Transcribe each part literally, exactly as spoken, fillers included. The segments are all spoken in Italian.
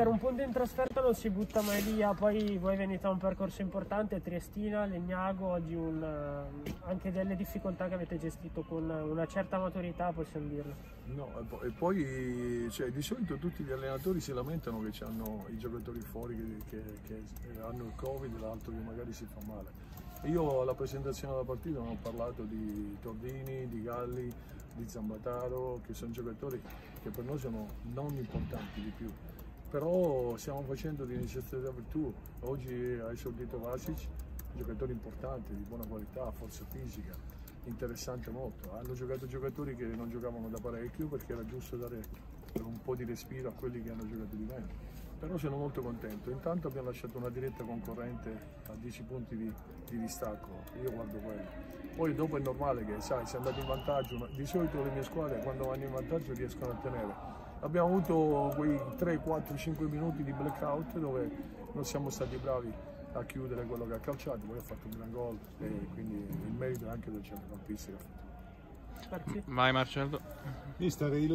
Mister, un punto in trasferta non si butta mai via, poi voi venite da un percorso importante, Triestina, Legnago, oggi un, anche delle difficoltà che avete gestito con una certa maturità, possiamo dirlo. No, e poi cioè, di solito tutti gli allenatori si lamentano che hanno i giocatori fuori che, che, che hanno il Covid e l'altro che magari si fa male. Io alla presentazione della partita non ho parlato di Tordini, di Galli, di Zambataro, che sono giocatori che per noi sono non importanti di più. Però stiamo facendo di necessità virtù. Oggi ha esordito Vasic, un giocatore importante, di buona qualità, forza fisica, interessante molto. Hanno giocato giocatori che non giocavano da parecchio perché era giusto dare un po' di respiro a quelli che hanno giocato di meno. Però sono molto contento. Intanto abbiamo lasciato una diretta concorrente a dieci punti di, di distacco, io guardo quello. Poi dopo è normale che, sai, se andate in vantaggio, di solito le mie squadre quando vanno in vantaggio riescono a tenere. Abbiamo avuto quei tre, quattro, cinque minuti di blackout dove non siamo stati bravi a chiudere quello che ha calciato, poi ha fatto un gran gol e quindi il merito è anche del centrocampista che ha fatto. Vai Marcello. Mister, il,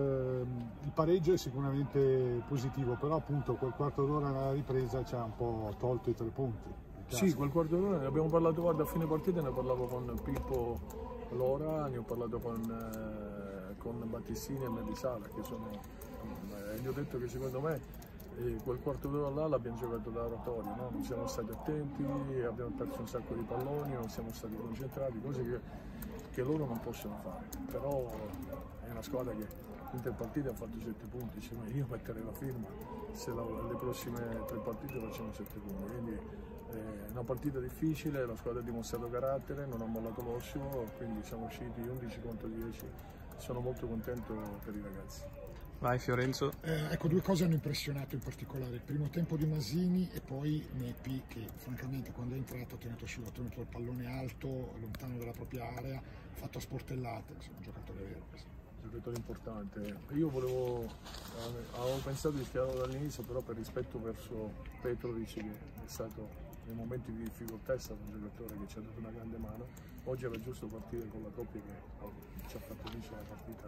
il pareggio è sicuramente positivo, però appunto quel quarto d'ora alla ripresa ci ha un po' tolto i tre punti. Sì, quel quarto d'ora ne abbiamo parlato, guarda, a fine partita ne parlavo con Pippo Lora, ne ho parlato con, eh, con Battistini e Melisala, che sono, eh, gli ho detto che secondo me eh, quel quarto d'ora là l'abbiamo giocato da oratorio, no? Non siamo stati attenti, abbiamo perso un sacco di palloni, non siamo stati concentrati, cose che, che loro non possono fare, però è una squadra che in tre partite ha fatto sette punti, cioè, io metterei la firma se la, le prossime tre partite facciamo sette punti, quindi è una partita difficile, la squadra ha dimostrato carattere, non ha mollato l'osso, quindi siamo usciti undici contro dieci, sono molto contento per i ragazzi. Vai Fiorenzo. Eh, ecco, due cose hanno impressionato in particolare, il primo tempo di Masini e poi Nepi che francamente quando è entrato ha tenuto, ha tenuto il pallone alto, lontano dalla propria area, ha fatto a sportellate, insomma, un giocatore vero questo. Un giocatore importante. Io volevo, eh, avevo pensato di schierarlo dall'inizio, però per rispetto verso Petrovic, che è stato nei momenti di difficoltà, è stato un giocatore che ci ha dato una grande mano. Oggi era giusto partire con la coppia che ci ha fatto vincere la partita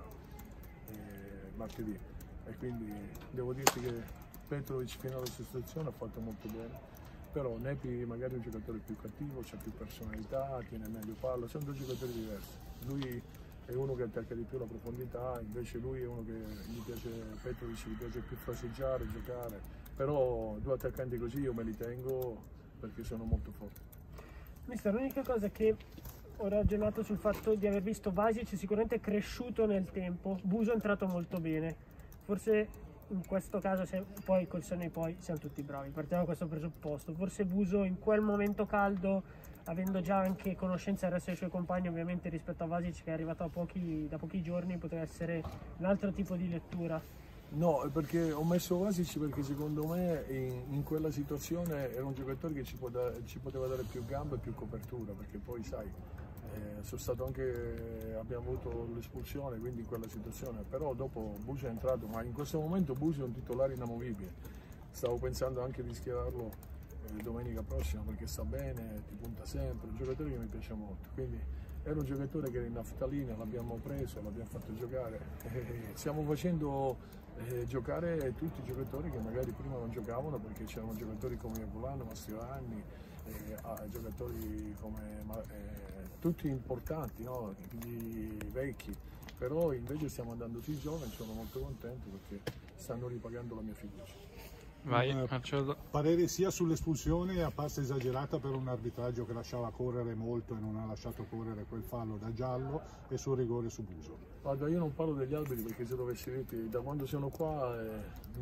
eh, martedì. E quindi devo dirti che Petrovic fino alla sostituzione ha fatto molto bene. Però Nepi magari è un giocatore più cattivo, c'ha più personalità, tiene meglio palla, sono due giocatori diversi. Lui è uno che attacca di più la profondità, invece lui è uno che gli piace, Petrovic gli piace più fraseggiare, giocare, però due attaccanti così io me li tengo perché sono molto forti. Mister, l'unica cosa che ho ragionato sul fatto di aver visto Vasic sicuramente cresciuto nel tempo, Buso è entrato molto bene, forse in questo caso se, poi col senno di poi siamo tutti bravi, partiamo da questo presupposto, forse Buso in quel momento caldo, avendo già anche conoscenza del resto dei suoi compagni ovviamente rispetto a Vasic che è arrivato da pochi, da pochi giorni, poteva essere un altro tipo di lettura. No, perché ho messo Vasic perché secondo me in, in quella situazione era un giocatore che ci, da, ci poteva dare più gambe e più copertura, perché poi sai, eh, sono stato anche, abbiamo avuto l'espulsione, quindi in quella situazione, però dopo Buso è entrato, ma in questo momento Buso è un titolare inamovibile, stavo pensando anche di schierarlo eh, domenica prossima perché sta bene, ti punta sempre, un giocatore che mi piace molto, quindi era un giocatore che era in naftalina, l'abbiamo preso, l'abbiamo fatto giocare, eh, stiamo facendo eh, giocare tutti i giocatori che magari prima non giocavano perché c'erano giocatori come Volano, Mastroianni, eh, ah, giocatori come eh, tutti importanti, no? Quindi vecchi, però invece stiamo andando sui giovani, sono molto contento perché stanno ripagando la mia fiducia. Vai, eh, Marcello. Parere sia sull'espulsione a parte esagerata per un arbitraggio che lasciava correre molto e non ha lasciato correre quel fallo da giallo e sul rigore su Buso. Guarda, io non parlo degli arbitri perché se dovessi dirti, da quando sono qua eh,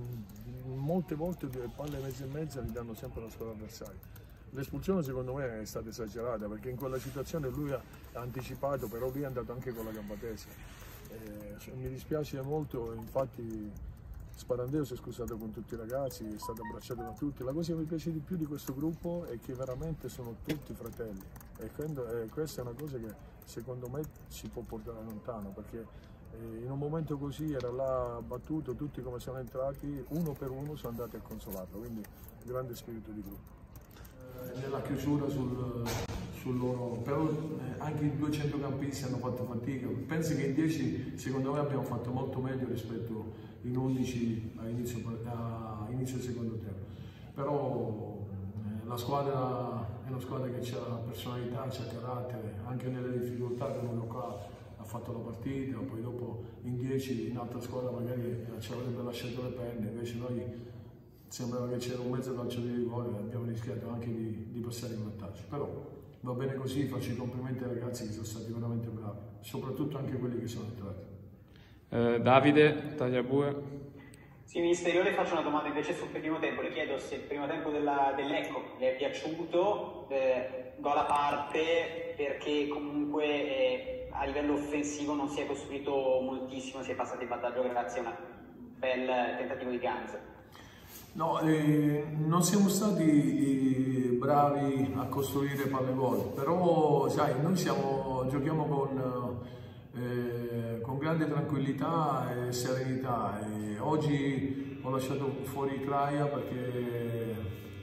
molte volte due palle mezza e mezza li danno sempre alla squadra avversaria. L'espulsione secondo me è stata esagerata perché in quella situazione lui ha anticipato, però lui è andato anche con la gamba tesa. Eh, cioè, mi dispiace molto, infatti Sparandeo si è scusato con tutti i ragazzi, è stato abbracciato da tutti. La cosa che mi piace di più di questo gruppo è che veramente sono tutti fratelli e questa è una cosa che secondo me ci può portare lontano perché in un momento così era là battuto, tutti come sono entrati, uno per uno sono andati a consolarlo, quindi grande spirito di gruppo. Nella chiusura sul, sul loro, però anche i due centrocampisti hanno fatto fatica, penso che in dieci secondo me abbiamo fatto molto meglio rispetto in undici a inizio, a inizio del secondo tempo. Però eh, la squadra è una squadra che ha personalità, c'ha carattere, anche nelle difficoltà che uno qua ha fatto la partita, poi dopo in dieci in altra squadra magari ci avrebbe lasciato le penne, invece noi sembrava che c'era un mezzo calciatore di rigore e abbiamo rischiato anche di, di passare in vantaggio. Però va bene così, faccio i complimenti ai ragazzi che sono stati veramente bravi, soprattutto anche quelli che sono entrati. Eh, Davide, Tagliabue. Sì, mister, io le faccio una domanda invece sul primo tempo, le chiedo se il primo tempo della, dell'Ecco le è piaciuto, eh, gol a parte, perché comunque eh, a livello offensivo non si è costruito moltissimo, si è passato in vantaggio grazie a un bel tentativo di Ganz. No, eh, non siamo stati eh, bravi a costruire palle gol, però sai, noi siamo, giochiamo con, eh, con grande tranquillità e serenità. E oggi ho lasciato fuori Kraja perché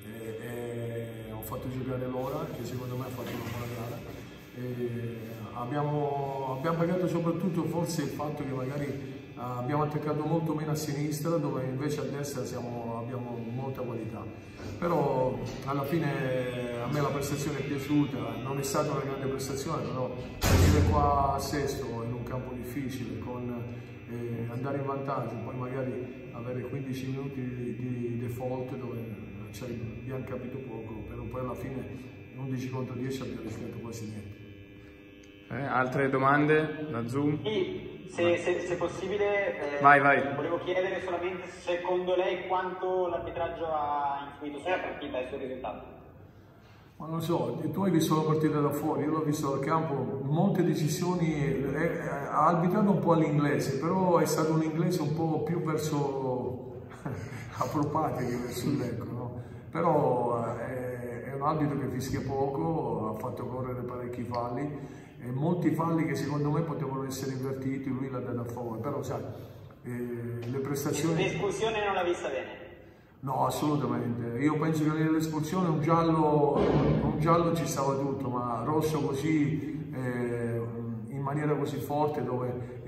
eh, eh, ho fatto giocare Lora, che secondo me ha fatto una buona gara. E abbiamo, abbiamo pagato soprattutto forse il fatto che magari abbiamo attaccato molto meno a sinistra, dove invece a destra siamo, abbiamo molta qualità. Però alla fine a me la prestazione è piaciuta, non è stata una grande prestazione, però arrivare qua a sesto in un campo difficile, con eh, andare in vantaggio, poi magari avere quindici minuti di, di default dove cioè, abbiamo capito poco, però poi alla fine undici contro dieci abbiamo rischiato quasi niente. Eh, altre domande da Zoom? Sì. Se, se, se possibile, eh, vai, vai. volevo chiedere solamente secondo lei quanto l'arbitraggio ha influito sulla partita e sul risultato. Ma non so, tu hai visto la partita da fuori, io l'ho visto dal campo, molte decisioni, eh, ha arbitrato un po' all'inglese, però è stato un inglese un po' più verso Appropati che verso l'Ecco, no? Però eh, è un arbitro che fischia poco, ha fatto correre parecchi falli. E molti falli che secondo me potevano essere invertiti, lui l'ha dato a favore, però sai, eh, le prestazioni... L'espulsione non l'ha vista bene? No, assolutamente, io penso che nell'espulsione un giallo, un giallo ci stava tutto, ma rosso così, eh, in maniera così forte, dove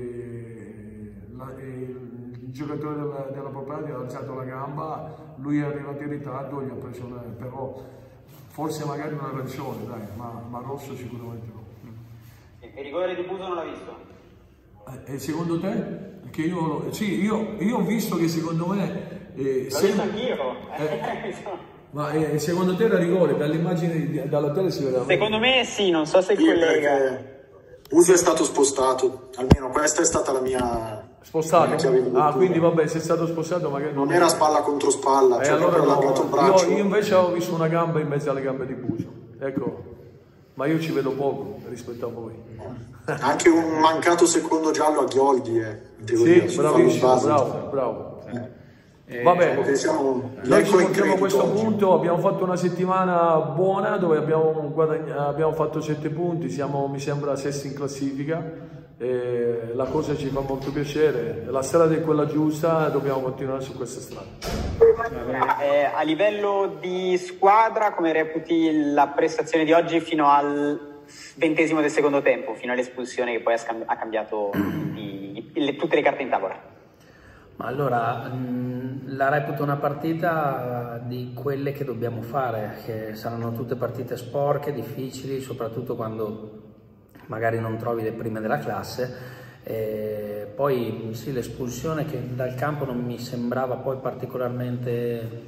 eh, la, eh, il giocatore della, della proprietà ha alzato la gamba, lui è arrivato in ritardo, gli ha preso una, però forse magari una arancione, dai, ma, ma rosso sicuramente no. Il rigore di Buso non l'ha visto? E secondo te? Che io, sì, io, io ho visto che secondo me... Eh, L'ho visto anch'io. Eh, ma eh, secondo te era rigore? Dall'immagine dalla tele si vede... Secondo me sì, non so se il sì, collega... Buso è stato spostato, almeno questa è stata la mia... Spostato? Ah, quindi vabbè, se è stato spostato magari... Non era spalla contro spalla, eh, cioè allora proprio allargato il braccio. Io, io invece ho visto una gamba in mezzo alle gambe di Buso, ecco. Ma io ci vedo poco rispetto a voi. Anche un mancato secondo giallo a Ghioldi è in teoria. Sì, bravissimo, bravo, bravo. Eh, Vabbè, siamo, noi ci montiamo a questo oggi. punto, abbiamo fatto una settimana buona dove abbiamo, abbiamo fatto sette punti, siamo mi sembra sesti in classifica, e la cosa ci fa molto piacere, la strada è quella giusta, dobbiamo continuare su questa strada. Eh, a livello di squadra, come reputi la prestazione di oggi fino al ventesimo del secondo tempo, fino all'espulsione che poi ha cambiato di, di, le, tutte le carte in tavola? Ma allora, mh, la reputo una partita di quelle che dobbiamo fare, che saranno tutte partite sporche, difficili, soprattutto quando magari non trovi le prime della classe. E poi sì, l'espulsione che dal campo non mi sembrava poi particolarmente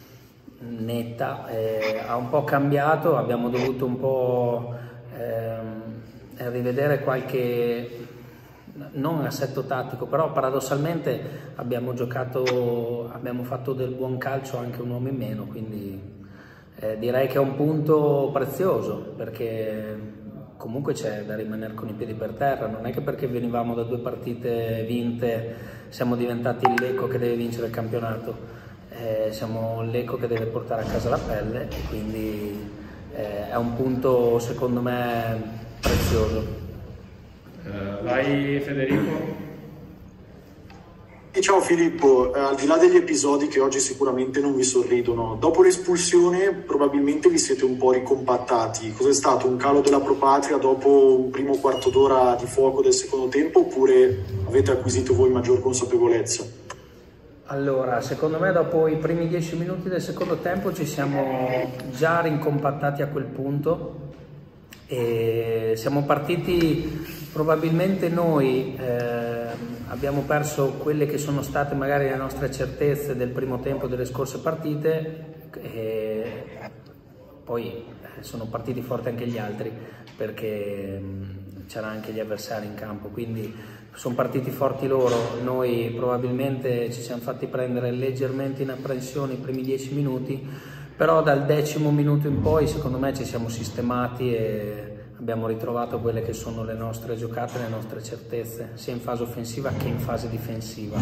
netta, eh, ha un po' cambiato, abbiamo dovuto un po' eh, rivedere qualche, non assetto tattico, però paradossalmente abbiamo giocato, abbiamo fatto del buon calcio anche un uomo in meno, quindi eh, direi che è un punto prezioso, perché comunque c'è da rimanere con i piedi per terra, non è che perché venivamo da due partite vinte siamo diventati il Lecco che deve vincere il campionato, eh, siamo il Lecco che deve portare a casa la pelle, e quindi eh, è un punto secondo me prezioso. Uh, vai Federico. E ciao Filippo, eh, al di là degli episodi che oggi sicuramente non vi sorridono, dopo l'espulsione probabilmente vi siete un po' ricompattati. Cos'è stato? Un calo della Propatria dopo un primo quarto d'ora di fuoco del secondo tempo, oppure avete acquisito voi maggior consapevolezza? Allora, secondo me dopo i primi dieci minuti del secondo tempo ci siamo già rincompattati a quel punto e siamo partiti, probabilmente noi eh, abbiamo perso quelle che sono state magari le nostre certezze del primo tempo delle scorse partite e poi sono partiti forti anche gli altri perché c'erano anche gli avversari in campo, quindi sono partiti forti loro, noi probabilmente ci siamo fatti prendere leggermente in apprensione i primi dieci minuti, però dal decimo minuto in poi secondo me ci siamo sistemati e abbiamo ritrovato quelle che sono le nostre giocate, le nostre certezze, sia in fase offensiva che in fase difensiva.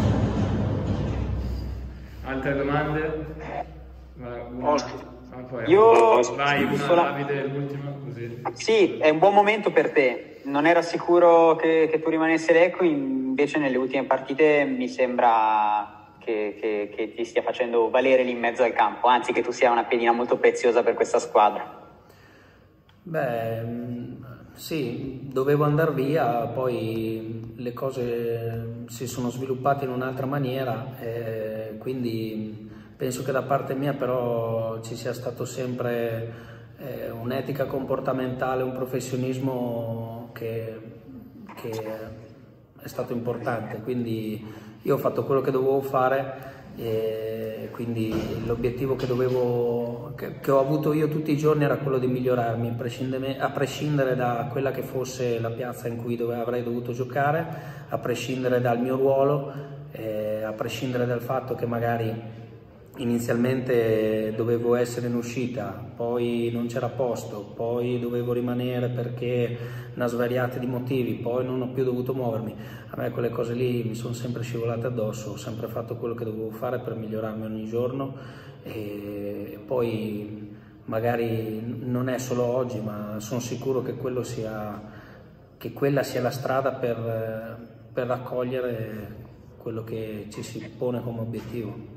Altre domande? Una... Io vai, una sola... Davide, l'ultima, così. Sì, è un buon momento per te. Non era sicuro che, che tu rimanessi Lecco, invece nelle ultime partite mi sembra che, che, che ti stia facendo valere lì in mezzo al campo, anzi che tu sia una pedina molto preziosa per questa squadra. Beh, sì, dovevo andare via, poi le cose si sono sviluppate in un'altra maniera, eh, quindi penso che da parte mia però ci sia stato sempre eh, un'etica comportamentale, un professionismo che, che è stato importante, quindi io ho fatto quello che dovevo fare e quindi l'obiettivo che, dovevo, che, che ho avuto io tutti i giorni era quello di migliorarmi, a prescindere, a prescindere da quella che fosse la piazza in cui dove avrei dovuto giocare, a prescindere dal mio ruolo, eh, a prescindere dal fatto che magari inizialmente dovevo essere in uscita, poi non c'era posto, poi dovevo rimanere perché una svariata di motivi, poi non ho più dovuto muovermi. A me quelle cose lì mi sono sempre scivolate addosso, ho sempre fatto quello che dovevo fare per migliorarmi ogni giorno e poi magari non è solo oggi, ma sono sicuro che, quello sia, che quella sia la strada per, per raccogliere quello che ci si pone come obiettivo.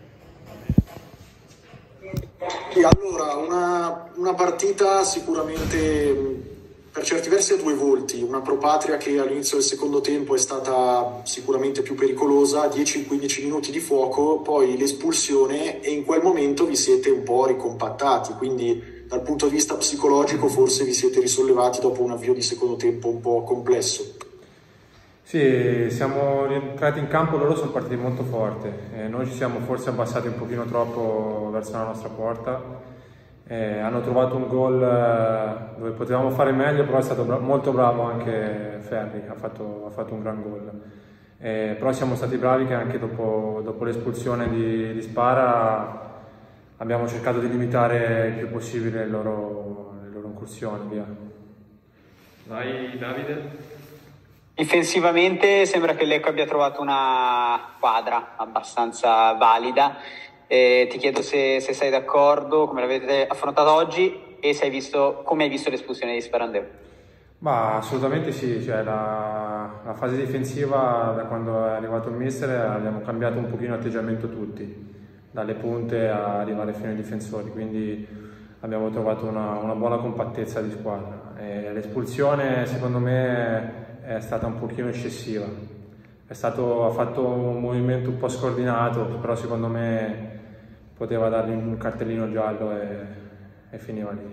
E allora, una, una partita sicuramente per certi versi a due volti, una Pro Patria che all'inizio del secondo tempo è stata sicuramente più pericolosa, dieci quindici minuti di fuoco, poi l'espulsione e in quel momento vi siete un po' ricompattati, quindi dal punto di vista psicologico forse vi siete risollevati dopo un avvio di secondo tempo un po' complesso. Sì, siamo rientrati in campo, loro sono partiti molto forte, eh, noi ci siamo forse abbassati un pochino troppo verso la nostra porta, eh, hanno trovato un gol eh, dove potevamo fare meglio, però è stato bra molto bravo anche Ferri, ha fatto, ha fatto un gran gol, eh, però siamo stati bravi che anche dopo, dopo l'espulsione di, di Spara abbiamo cercato di limitare il più possibile le loro, le loro incursioni. Via. Vai Davide. Difensivamente sembra che Lecco abbia trovato una quadra abbastanza valida, eh, ti chiedo se, se sei d'accordo, come l'avete affrontata oggi e se hai visto, come hai visto l'espulsione di Sperandeo. Ma assolutamente sì, cioè la, la fase difensiva da quando è arrivato il mister abbiamo cambiato un pochino l'atteggiamento tutti, dalle punte a arrivare fino ai difensori, quindi abbiamo trovato una, una buona compattezza di squadra. L'espulsione secondo me è stata un pochino eccessiva, è stato, ha fatto un movimento un po' scordinato, però secondo me poteva dargli un cartellino giallo e, e finiva lì.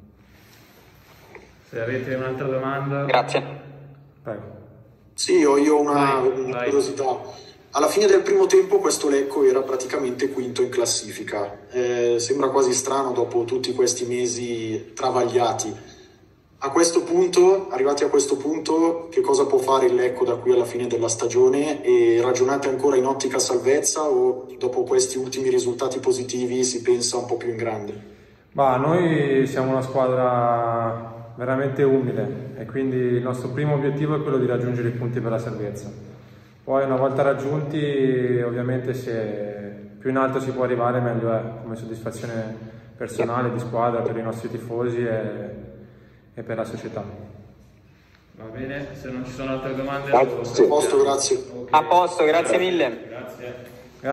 Se avete un'altra domanda... Grazie. Prego. Sì, ho io una, vai, una vai. curiosità. Alla fine del primo tempo questo Lecco era praticamente quinto in classifica, eh, sembra quasi strano dopo tutti questi mesi travagliati. A questo punto, arrivati a questo punto, che cosa può fare il Lecco da qui alla fine della stagione? E ragionate ancora in ottica salvezza o dopo questi ultimi risultati positivi si pensa un po' più in grande? Bah, noi siamo una squadra veramente umile e quindi il nostro primo obiettivo è quello di raggiungere i punti per la salvezza. Poi una volta raggiunti, ovviamente se più in alto si può arrivare meglio è, come soddisfazione personale, di squadra, per i nostri tifosi e e per la società. Va bene, se non ci sono altre domande... A posto, grazie. A posto, grazie mille. Grazie.